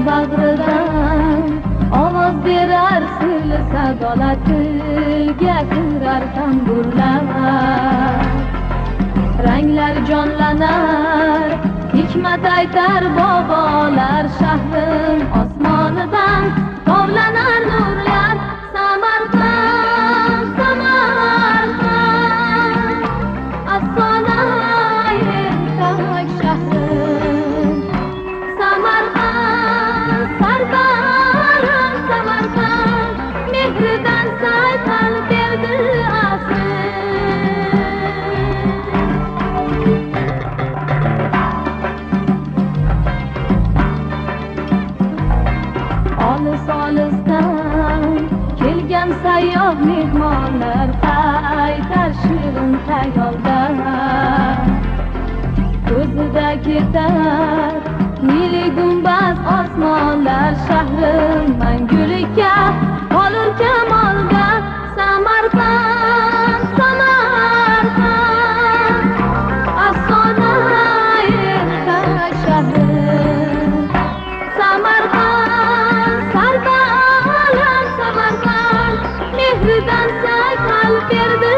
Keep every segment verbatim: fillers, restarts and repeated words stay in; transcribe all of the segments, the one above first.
bag'ridan ovoz berar sirli sadolar, tilga kirar tamburlar. Ranglar jonlanar, hikmat aytar bobolar, shahrim osmonidan tovlanar nurlar. Samarqand, Samarqand, afsonai ertak shahrim. Samarqand, sarbaram Samarqand, mehridan sayqal berdi olis-olisdan kelgan sayyoh mehmonlar, qaytar shirin xayoldan. Ko'zida ketar nili gumbaz osmonlar, shahrim mangulikka qolur kamolda. Samarqand, Samarqand, afsonai ertak shahrim. Samarqand, sarbalam Samarqand, mehridan sayqal berdi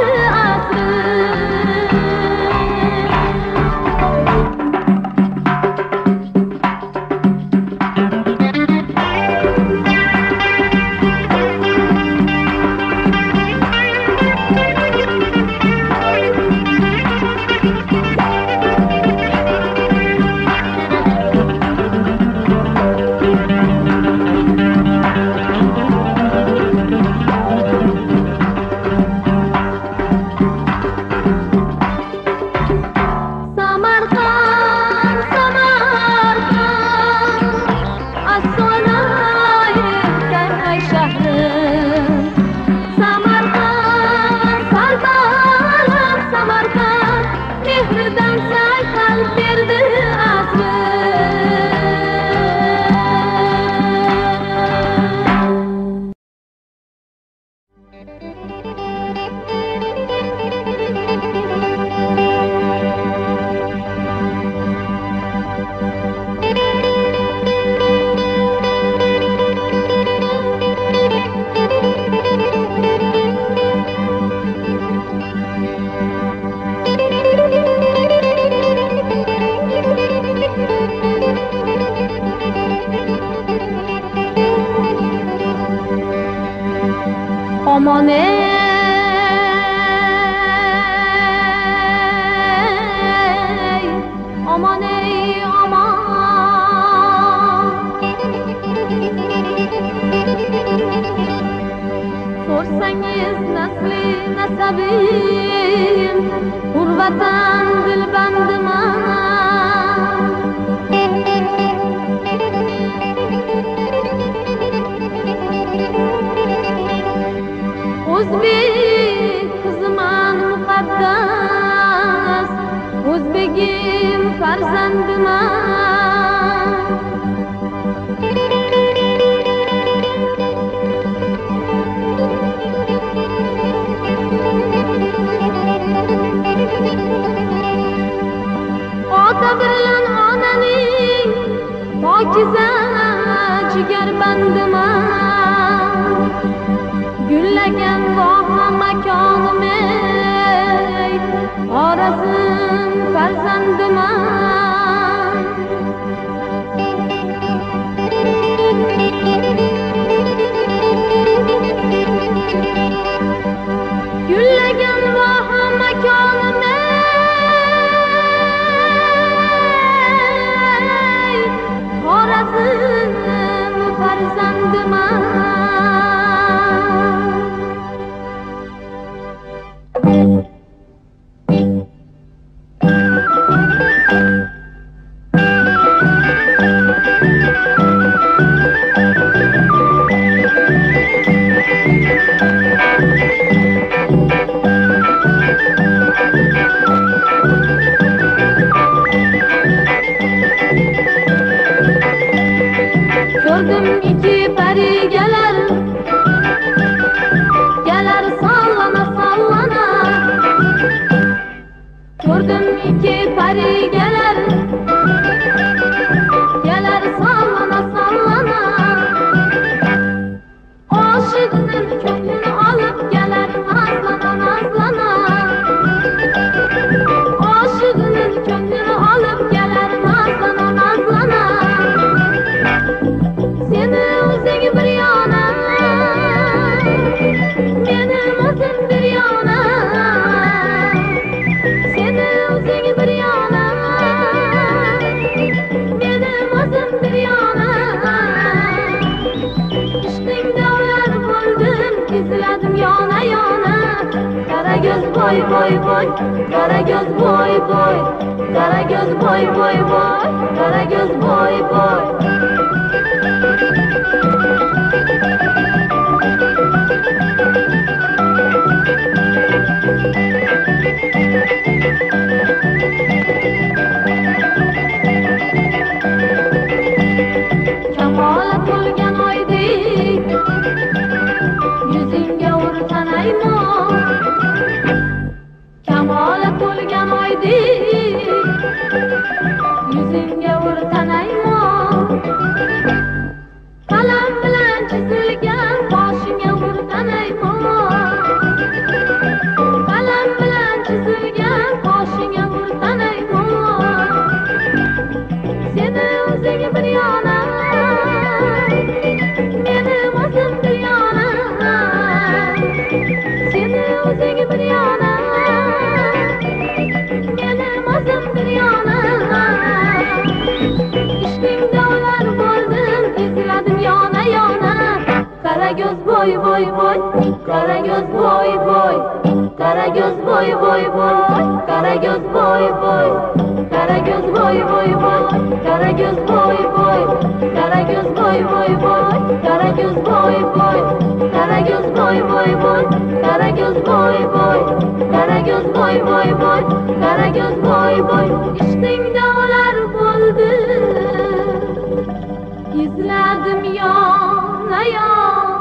aman ey, aman ey, aman. Sorsangiz nasli nasabim, Urvatan dilbandiman. O'zbek qiziman muqaddas, o'zbegim farzandiman. Ota bilan onaning pokiza jigar bandiman. Gullagan voha makonim ey, Xorazm farzandiman. Gullagan voha makonim ey, Xorazm farzandiman. Thank you. boy boy boy, Karagöz boy boy, Karagöz boy boy boy, Karagöz boy boy. Kamoli to'lgan oydek yuzingga ur tanaymon, kamoli to'lgan oydek yuzingga ur tanaymon, qalam bilan chizilgan boshingga ur tanaymon, qalam bilan chizilgan boshingga ur tanaymon. Seni o'zing bir yona, meni o'zim bir yona, seni o'zing bir yona, meni o'zim bir yona. Ishqingda olar bo'ldim, izladim yona yona. Karagöz boy boy boy, Karagöz boy boy, Karagöz boy boy boy, Karagöz boy boy, Karagöz boy boy boy, Karagöz boy boy, Karagöz boy boy boy, Karagöz boy boy, Karagöz boy boy boy, Karagöz boy boy, Karagöz boy boy boy, Karagöz boy boy. Ishqingda olar bo'ldim, izladim yona yona.